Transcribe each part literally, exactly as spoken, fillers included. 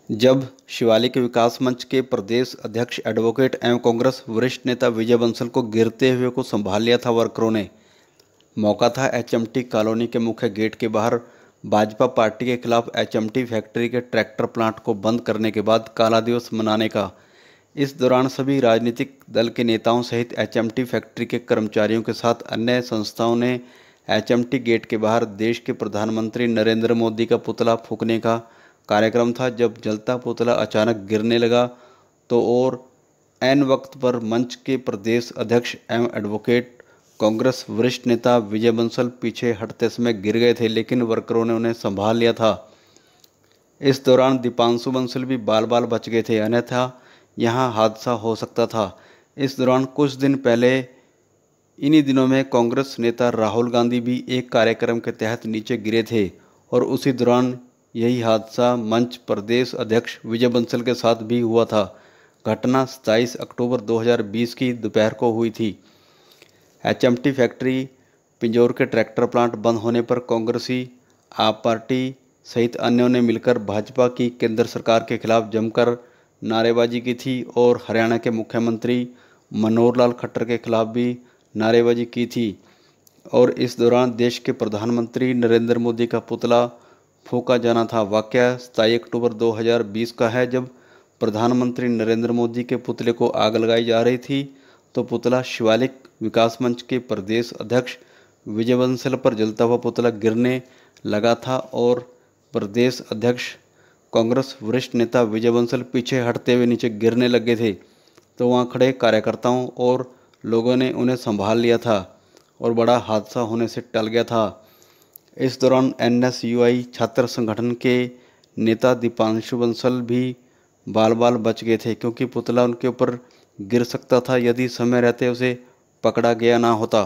जब शिवालिक विकास मंच के प्रदेश अध्यक्ष एडवोकेट एवं कांग्रेस वरिष्ठ नेता विजय बंसल को गिरते हुए को संभाल लिया था वर्करों ने। मौका था एचएमटी कॉलोनी के मुख्य गेट के बाहर भाजपा पार्टी के खिलाफ एचएमटी फैक्ट्री के ट्रैक्टर प्लांट को बंद करने के बाद काला दिवस मनाने का। इस दौरान सभी राजनीतिक दल के नेताओं सहित एचएमटी फैक्ट्री के कर्मचारियों के साथ अन्य संस्थाओं ने एचएमटी गेट के बाहर देश के प्रधानमंत्री नरेंद्र मोदी का पुतला फूंकने का कार्यक्रम था। जब जलता पुतला अचानक गिरने लगा तो और ऐन वक्त पर मंच के प्रदेश अध्यक्ष एवं एडवोकेट कांग्रेस वरिष्ठ नेता विजय बंसल पीछे हटते समय गिर गए थे, लेकिन वर्करों ने उन्हें संभाल लिया था। इस दौरान दीपांशु बंसल भी बाल बाल बच गए थे, अन्यथा यहां हादसा हो सकता था। इस दौरान कुछ दिन पहले इन्हीं दिनों में कांग्रेस नेता राहुल गांधी भी एक कार्यक्रम के तहत नीचे गिरे थे और उसी दौरान यही हादसा मंच प्रदेश अध्यक्ष विजय बंसल के साथ भी हुआ था। घटना सत्ताईस अक्टूबर दो हज़ार बीस की दोपहर को हुई थी। एचएमटी फैक्ट्री पिंजौर के ट्रैक्टर प्लांट बंद होने पर कांग्रेसी, आप पार्टी सहित अन्यों ने मिलकर भाजपा की केंद्र सरकार के खिलाफ जमकर नारेबाजी की थी और हरियाणा के मुख्यमंत्री मनोहर लाल खट्टर के खिलाफ भी नारेबाजी की थी। और इस दौरान देश के प्रधानमंत्री नरेंद्र मोदी का पुतला फूंका जाना था। वाकया सत्ताईस अक्टूबर दो हज़ार बीस का है, जब प्रधानमंत्री नरेंद्र मोदी के पुतले को आग लगाई जा रही थी तो पुतला शिवालिक विकास मंच के प्रदेश अध्यक्ष विजय बंसल पर जलता हुआ पुतला गिरने लगा था और प्रदेश अध्यक्ष कांग्रेस वरिष्ठ नेता विजय बंसल पीछे हटते हुए नीचे गिरने लगे थे, तो वहां खड़े कार्यकर्ताओं और लोगों ने उन्हें संभाल लिया था और बड़ा हादसा होने से टल गया था। इस दौरान एनएसयूआई छात्र संगठन के नेता दीपांशु बंसल भी बाल बाल बच गए थे, क्योंकि पुतला उनके ऊपर गिर सकता था यदि समय रहते उसे पकड़ा गया ना होता।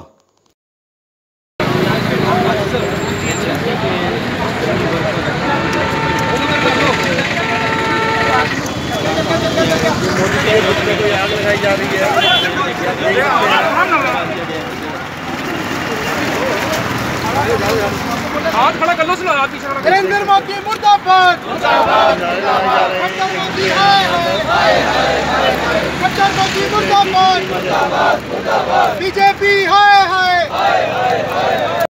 हाथ खड़ा कर लो, सुनो हाथ पीछे खड़ा। नरेंद्र मोदी मुर्दाबाद, मुर्दाबाद, मुर्दाबाद। खट्टर मोदी हाय हाय हाय हाय। खट्टर मोदी मुर्दाबाद, मुर्दाबाद, मुर्दाबाद। बीजेपी हाय हाय हाय हाय।